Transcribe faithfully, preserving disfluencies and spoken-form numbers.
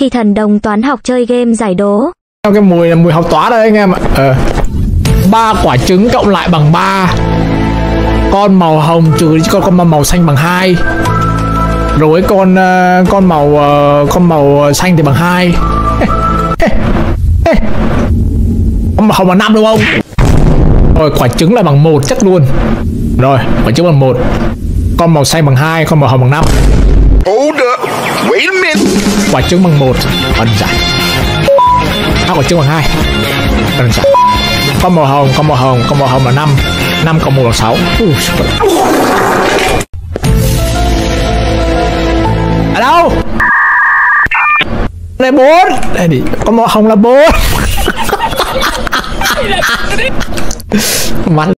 khi thần đồng toán học chơi game giải đố. Cái mùi mùi học toán đây anh em ạ. Ờ. Ba quả trứng cộng lại bằng ba. Con màu hồng trừ đi con con màu xanh bằng hai. Rồi con uh, con màu uh, con màu xanh thì bằng hai. Con màu hồng bằng năm đúng không? Rồi quả trứng là bằng một chắc luôn. Rồi quả trứng bằng một. Con màu xanh bằng hai, con màu hồng bằng năm. Hold up. Wait a minute. Quả trứng bằng một. Đơn giản. À, quả trứng bằng hai. Đơn giản. Con màu hồng, con màu hồng, con màu hồng là năm. năm cộng một là sáu. Ở đâu? Đây bốn. Đây đi. Con màu hồng là bốn. Mắt